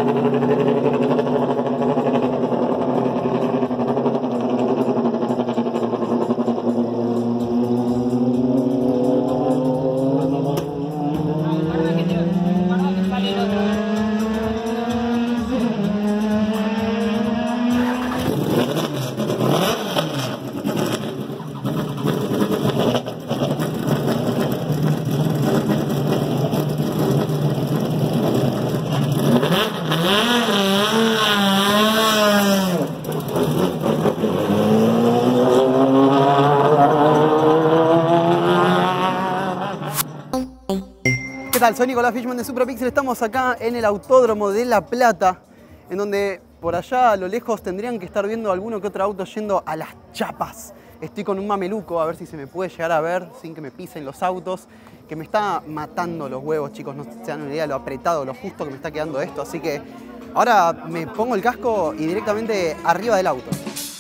¿Qué tal? Soy Nicolás Fishman de Suprapixel. Estamos acá en el Autódromo de La Plata, en donde por allá a lo lejos tendrían que estar viendo alguno que otro auto yendo a las chapas. Estoy con un mameluco, a ver si se me puede llegar a ver sin que me pisen los autos, que me está matando los huevos, chicos. No se dan una idea de lo apretado, lo justo que me está quedando esto. Así que ahora me pongo el casco y directamente arriba del auto.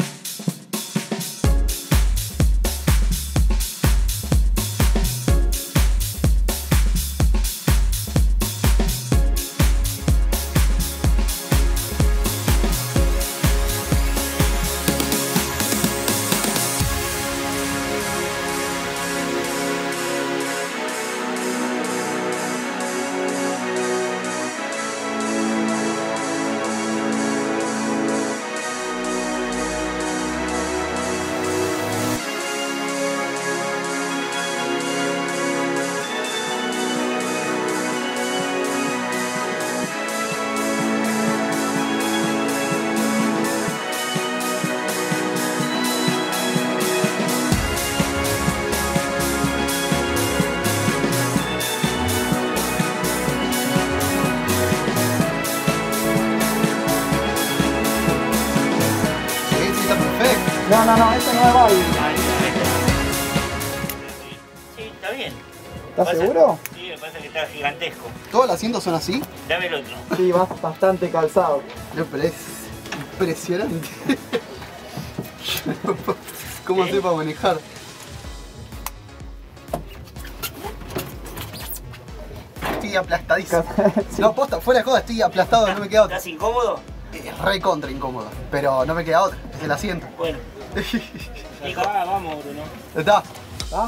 No, este no es Barbie. Sí, está bien. ¿Estás seguro? Sí, me parece que está gigantesco. ¿Todos los asientos son así? Dame el otro. Sí, bastante calzado. No, pero es impresionante. ¿Cómo hacer para manejar? Estoy aplastadísimo. Sí. No, posta, fuera de joda, estoy aplastado, no me queda otra. ¿Estás incómodo? Es re contra incómodo, pero no me queda otra, es el asiento. Bueno. Nico, vamos, Bruno. Está. ¿Ah?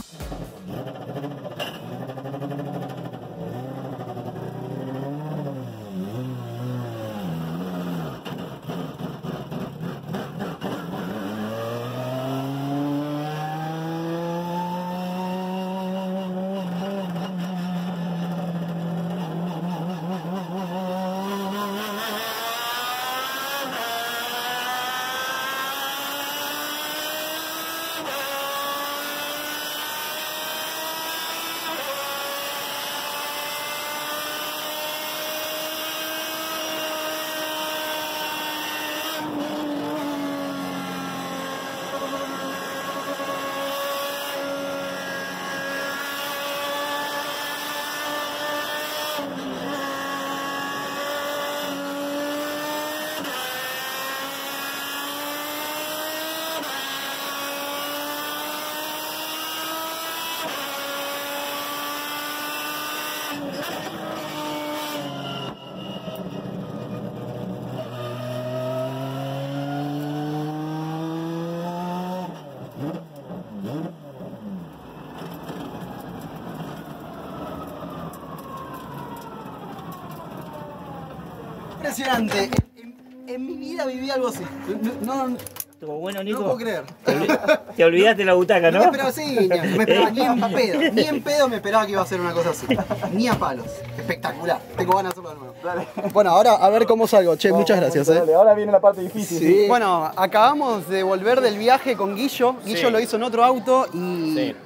Impresionante. En mi vida viví algo así. No ¿Estuvo bueno, Nico? puedo creer. Te olvidaste la butaca, ¿no? Pero sí, me esperaba, ni en pedo me esperaba que iba a ser una cosa así. Ni a palos. Espectacular. Tengo ganas de hacerlo de nuevo. Dale. Bueno, ahora a ver cómo salgo. Che, muchas gracias. Dale, ahora viene la parte difícil. Sí. Bueno, acabamos de volver del viaje con Guillo. Guillo lo hizo en otro auto y... Sí.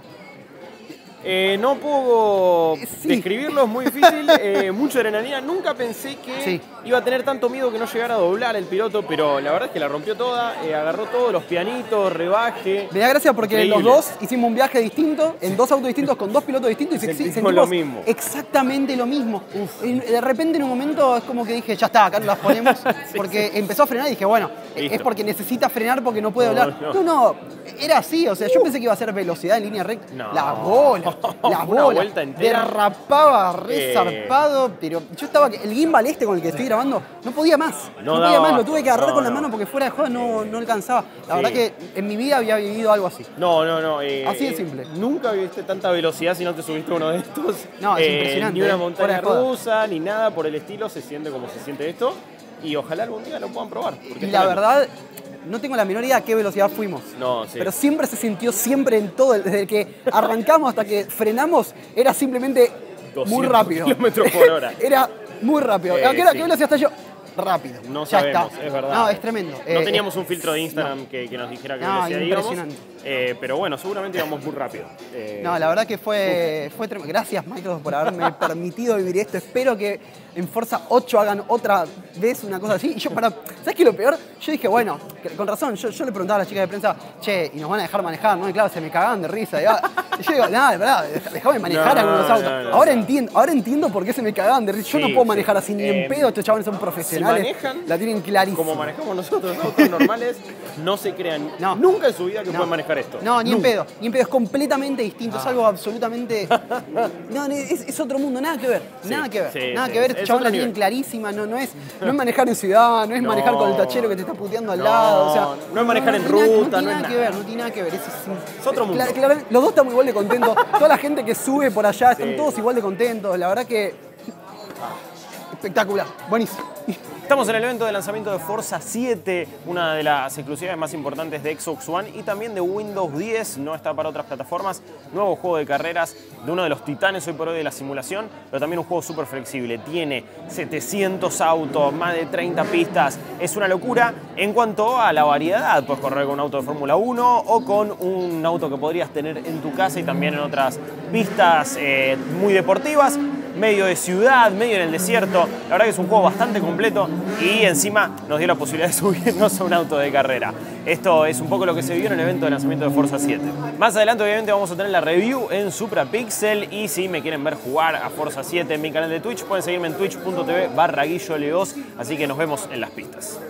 No puedo Sí. describirlo, es muy difícil, mucha adrenalina. Nunca pensé que iba a tener tanto miedo que no llegara a doblar el piloto, pero la verdad es que la rompió toda, agarró todos los pianitos, rebaje. Me da gracia porque Increíble. los dos hicimos un viaje distinto, en dos autos distintos, con dos pilotos distintos y sentimos lo mismo. exactamente lo mismo. Y de repente en un momento es como que dije, ya está, acá no las ponemos, porque empezó a frenar y dije, bueno, Listo. es porque necesita frenar porque no puede hablar. No. No, era así, o sea, yo pensé que iba a ser velocidad en línea recta. No. La bola. la Una bola, vuelta entera. derrapaba re zarpado, pero yo estaba, el gimbal este con el que estoy grabando, no podía más, no podía daba más, lo abasto. tuve que agarrar No, con la no. mano porque fuera de juego no alcanzaba. La Sí. verdad que en mi vida había vivido algo así. No. Así de simple. Nunca viste tanta velocidad si no te subiste a uno de estos. No, es impresionante, Ni una fuera montaña de joda. rusa, ni nada por el estilo, se siente como se siente esto. Y ojalá algún día lo puedan probar. porque Y es la tremendo. verdad, no tengo la menor idea a qué velocidad fuimos. No, sí. Pero siempre se sintió, siempre en todo, desde que arrancamos hasta que frenamos, era simplemente muy 200 rápido. kilómetros por hora. Era muy rápido. ¿A qué sí. velocidad está yo? Rápido. No Ya sabemos, está. es verdad. No, es tremendo. No teníamos un filtro de Instagram que nos dijera que No, velocidad íbamos. impresionante. Pero bueno, seguramente íbamos muy rápido. No, la verdad que fue tremendo. Gracias, Microsoft, por haberme permitido vivir esto. Espero que en Forza 8 hagan otra vez una cosa así. Y yo ¿sabes qué es lo peor? Yo dije, bueno, con razón, yo le preguntaba a las chicas de prensa, che, ¿y nos van a dejar manejar? ¿No? Y claro, se me cagaban de risa. Y yo digo, nada, de verdad, déjame manejar No, algunos autos. no, ahora entiendo por qué se me cagaban de risa. Yo Sí, no puedo sí. manejar así ni en pedo, estos chavales son profesionales. manejan la tienen clarísima. Como manejamos nosotros, autos normales, no se crean No. nunca en su vida que No. pueden manejar esto. No, ni en Nunca. pedo. Ni en pedo. Es completamente distinto. Es algo absolutamente. No, es otro mundo. Nada que ver. Sí, Nada que ver. sí, Nada sí. que ver. Es Estos chavales otro la tienen nivel. clarísima. No es manejar en ciudad. No es No. manejar con el tachero que te está puteando al No, lado. O sea, no es manejar en tiene nada- ruta, No no tiene es nada que ver. No tiene nada que ver. Es otro mundo. Los dos estamos igual de contentos. Toda la gente que sube por allá están Sí. todos igual de contentos. La verdad que. Espectacular. Buenísimo. Estamos en el evento de lanzamiento de Forza 7, una de las exclusividades más importantes de Xbox One y también de Windows 10, no está para otras plataformas. Nuevo juego de carreras de uno de los titanes hoy por hoy de la simulación, pero también un juego súper flexible. Tiene 700 autos, más de 30 pistas. Es una locura en cuanto a la variedad. Puedes correr con un auto de Fórmula 1 o con un auto que podrías tener en tu casa y también en otras pistas muy deportivas. Medio de ciudad, medio en el desierto. La verdad que es un juego bastante completo y encima nos dio la posibilidad de subirnos a un auto de carrera. Esto es un poco lo que se vio en el evento de lanzamiento de Forza 7. Más adelante obviamente vamos a tener la review en Suprapixel y si me quieren ver jugar a Forza 7 en mi canal de Twitch pueden seguirme en twitch.tv/guilloleos, así que nos vemos en las pistas.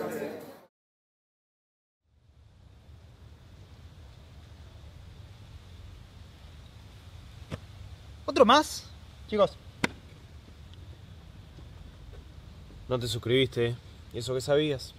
¿Otro más? Chicos. No te suscribiste, ¿y eso qué sabías?